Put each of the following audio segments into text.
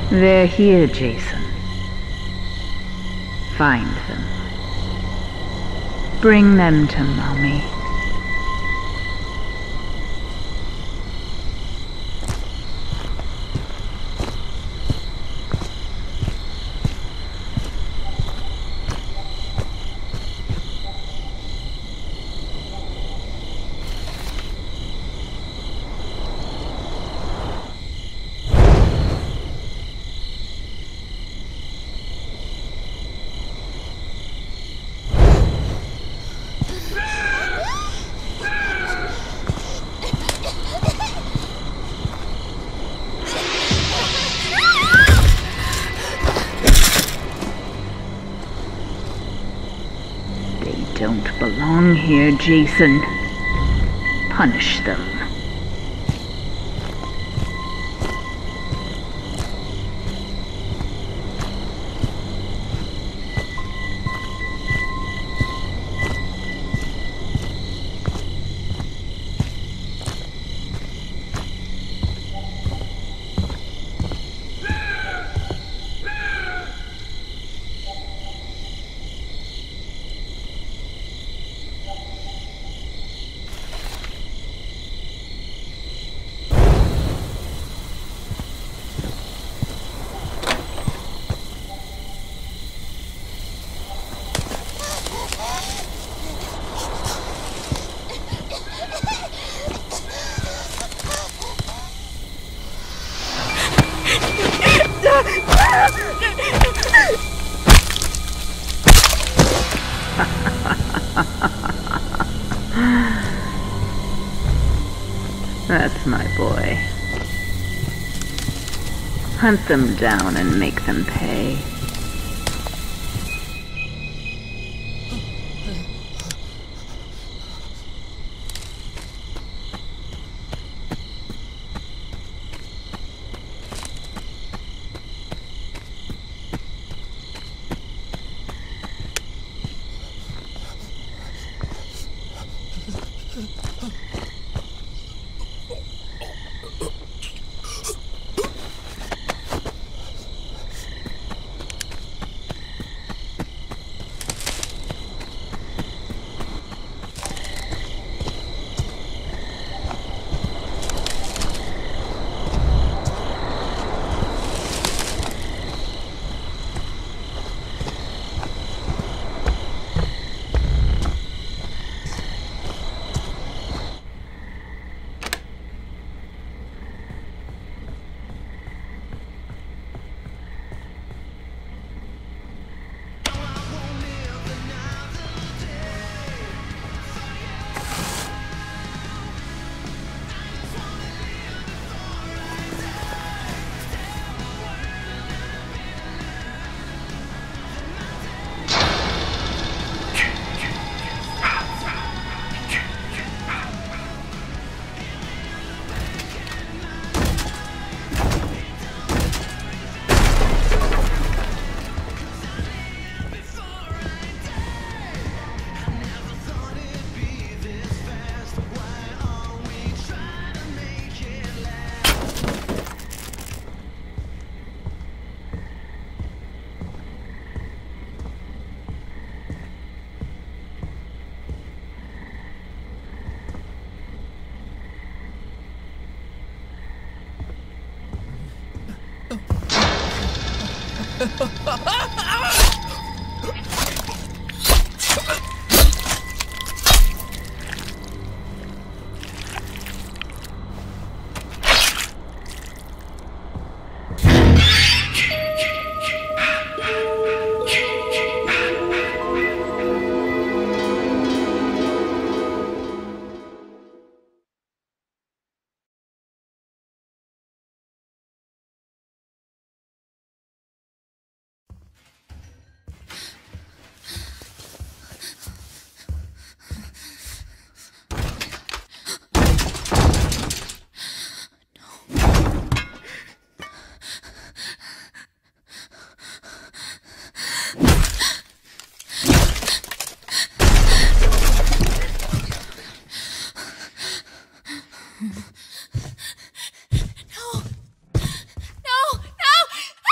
They're here, Jason. Find them. Bring them to Mommy. Don't belong here, Jason. Punish them. That's my boy. Hunt them down and make them pay. No! No! No!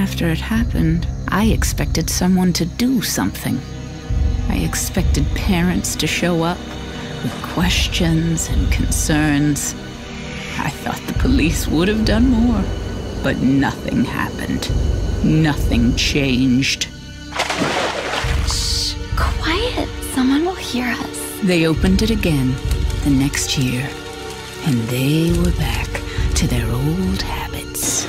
After it happened, I expected someone to do something. I expected parents to show up with questions and concerns. I thought the police would have done more, but nothing happened. Nothing changed. Shh, quiet. Someone will hear us. They opened it again the next year, and they were back to their old habits.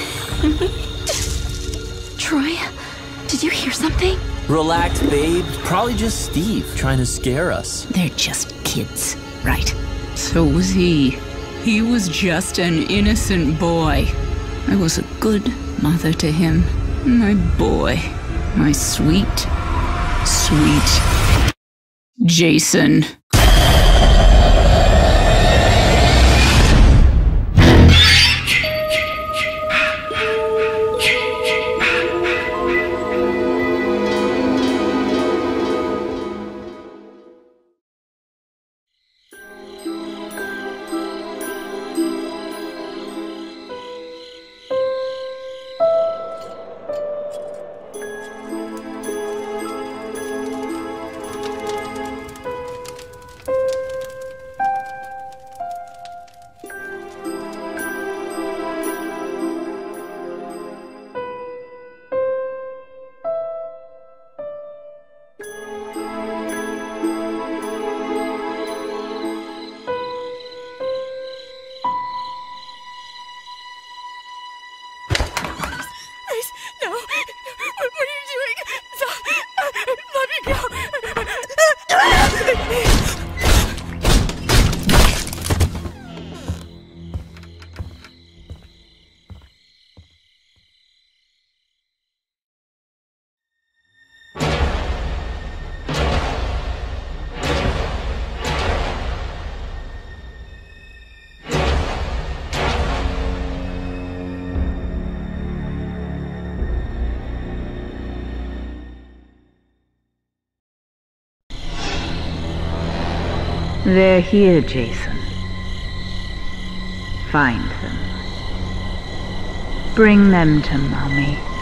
Troy, did you hear something? Relax, babe. Probably just Steve trying to scare us. They're just kids, right? So was he. He was just an innocent boy. I was a good mother to him. My boy. My sweet, sweet Jason. No! What are you doing? Stop! Let me go! They're here, Jason. Find them. Bring them to Mommy.